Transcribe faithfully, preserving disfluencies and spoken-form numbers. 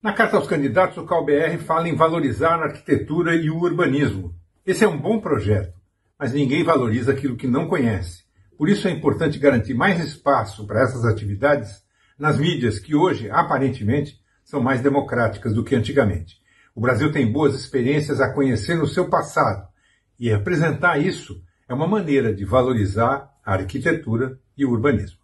Na carta aos candidatos, o C A U B R fala em valorizar a arquitetura e o urbanismo. Esse é um bom projeto, mas ninguém valoriza aquilo que não conhece. Por isso é importante garantir mais espaço para essas atividades nas mídias que hoje, aparentemente, são mais democráticas do que antigamente. O Brasil tem boas experiências a conhecer no seu passado, e apresentar isso é uma maneira de valorizar a arquitetura e o urbanismo.